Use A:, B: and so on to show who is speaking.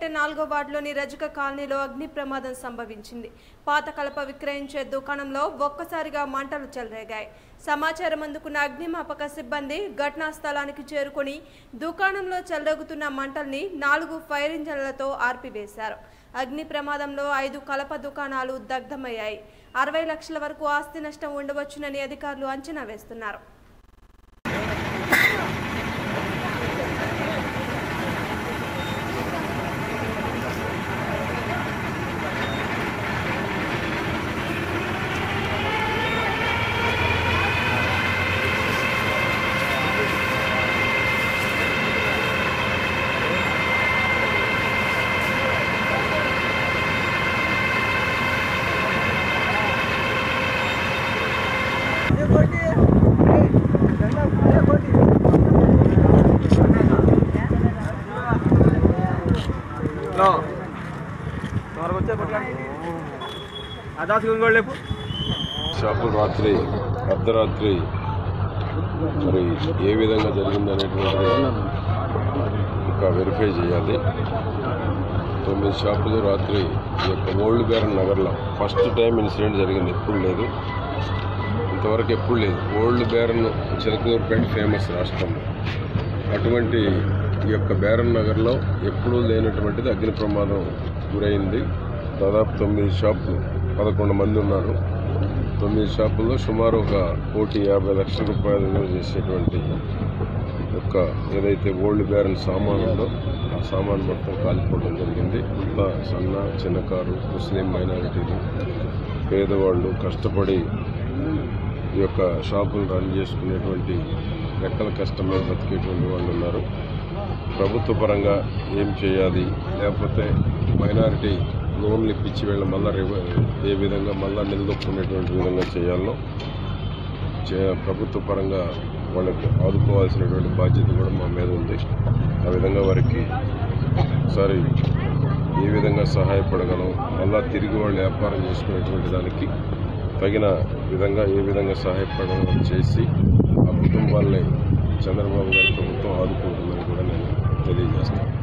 A: 4వ వార్డులోని రజక కాలనీలో అగ్ని ప్రమాదం సంభవించింది. పాత కలప విక్రయించే దుకాణంలో ఒక్కసారిగా మంటలు చెలరేగాయి. సమాచారం అందుకున్న అగ్నిమాపక సిబ్బంది ఘటనా స్థలానికి చేరుకొని దుకాణంలో చెలరేగుతున్న మంటల్ని 4 ఫైర్ ఇంజన్లతో ఆర్పివేశారు. అగ్ని ప్రమాదంలో 5 కలప దుకాణాలు దగ్ధమయ్యాయి. 60 లక్షల వరకు ఆస్తి నష్టం ఉండవచ్చునని అధికారులు అంచనా వేస్తున్నారు.
B: షాపులు రాత్రి అర్ధరాత్రి మరి ఏ విధంగా జరిగిందనేటువంటిది ఇంకా వెరిఫై చేయాలి. 9 షాపులు రాత్రి ఈ యొక్క ఓల్డ్ బేరన్ నగర్లో ఫస్ట్ టైం ఇన్సిడెంట్ జరిగింది. ఎప్పుడు లేదు, ఇంతవరకు ఎప్పుడు లేదు. ఓల్డ్ బేరన్ చిలకలూరుపేట ఫేమస్ రాష్ట్రంలో. అటువంటి ఈ యొక్క బేరన్ నగర్లో ఎప్పుడూ లేనటువంటిది అగ్ని ప్రమాదం గురైంది. దాదాపు 9 షాపులు 11 మంది ఉన్నారు. 9 షాపుల్లో సుమారు 1,50 లక్షల రూపాయలు విలువ చేసేటువంటి యొక్క ఏదైతే ఓల్డ్ బేరన్ సామాన్ ఉందో ఆ సామాన్ మొత్తం కాలిపోవడం జరిగింది. అంతా సన్న చిన్నకారు ముస్లిం మైనారిటీలు పేదవాళ్ళు కష్టపడి ఈ యొక్క షాపులు రన్ చేసుకునేటువంటి రెక్కల కష్టం మీద బతికేటువంటి వాళ్ళు ఉన్నారు. ప్రభుత్వ పరంగా ఏం చేయాలి, లేకపోతే మైనారిటీ లోన్లు ఇప్పించి వీళ్ళ మళ్ళా ఏ విధంగా మళ్ళా నిలదొక్కునేటువంటి విధంగా చేయాలో ప్రభుత్వ పరంగా వాళ్ళకి ఆదుకోవాల్సినటువంటి బాధ్యత కూడా మా మీద ఉంది. ఆ విధంగా వారికి ఒకసారి ఏ విధంగా సహాయపడగలం, మళ్ళా తిరిగి వాళ్ళు వ్యాపారం చేసుకునేటువంటి దానికి తగిన విధంగా ఏ విధంగా సహాయపడగలం చేసి ఆ కుటుంబాలని చంద్రబాబు గారి ప్రభుత్వం ఆదుకుంటుందని కూడా నేను తెలియజేస్తాను.